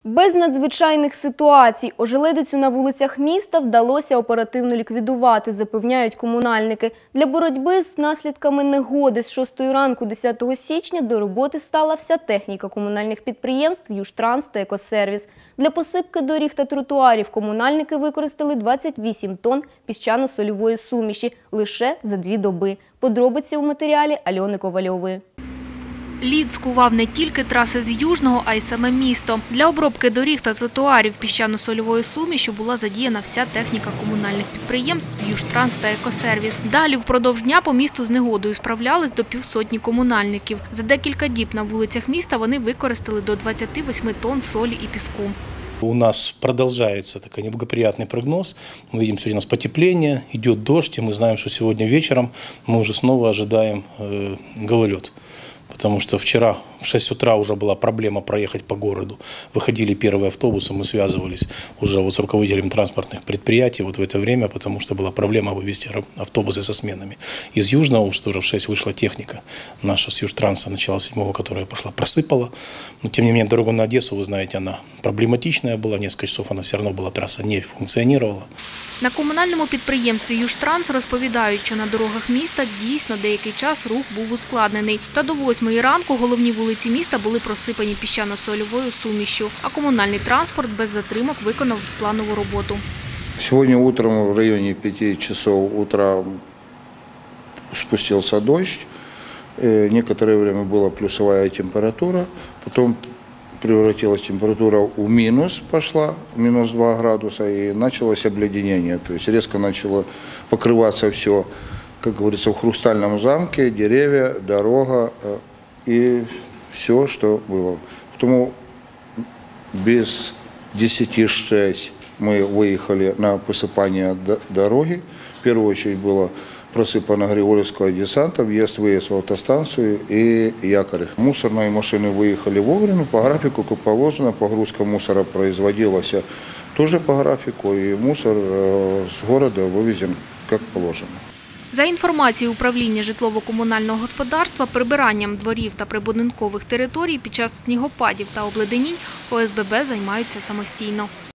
Без надзвичайних ситуацій ожеледицю на вулицях міста вдалося оперативно ліквідувати, запевняють комунальники. Для боротьби з наслідками негоди з 6 ранку 10 січня до роботи стала вся техніка комунальних підприємств «Южтранс» та «Екосервіс». Для посипки доріг та тротуарів комунальники використали 28 тонн піщано-сольової суміші лише за 2 доби. Подробиці у матеріалі Альони Ковальової. Лід скував не тільки траси з Южного, а й саме місто. Для обробки доріг та тротуарів піщано-сольовою сумішю була задіяна вся техніка комунальних підприємств «Южтранс» та «Екосервіс». Далі впродовж дня по місту з негодою справлялись до півсотні комунальників. За декілька діб на вулицях міста вони використали до 28 тонн солі і піску. У нас продолжается такой неблагоприятный прогноз. Мы видим, сегодня у нас потепление, идет дождь, и мы знаем, что сегодня вечером мы уже снова ожидаем гололед. Потому что вчера в 6 утра уже была проблема проехать по городу. Выходили первые автобусы, мы связывались уже с руководителями транспортных предприятий в это время, потому что была проблема вывести автобусы со сменами. Из Южного уже тоже в 6 вышла техника наша с Южтранса, начала 7, которая пошла, просыпала. Но тем не менее дорога на Одессу, вы знаете, она проблематичная была. Несколько часов она все равно была, трасса не функционировала. На комунальному підприємстві «Южтранс» розповідають, що на дорогах міста дійсно деякий час рух був ускладнений. Та до 8 ранку головні вулиці міста були просипані піщано-сольовою сумішю, а комунальний транспорт без затримок виконав планову роботу. Сегодня утром в районе 5 часов утра спустился дождь. Некоторое время была плюсовая температура, потом превратилась температура в минус, пошла, минус 2 градуса, и началось обледенение. То есть резко начало покрываться все, как говорится, в хрустальном замке, деревья, дорога и все, что было. Потому без 10:06 мы выехали на посыпание дороги. В первую очередь было просыпано Григорьевского десанта, въезд-выезд в автостанцию и якорь. Мусорные машины выехали вовремя, по графику, как положено. Погрузка мусора производилась тоже по графику, и мусор с города вывезен как положено. За інформацією управління житлово-комунального господарства, прибиранням дворів та прибудинкових територій під час снігопадів та обледенінь ОСББ займаються самостійно.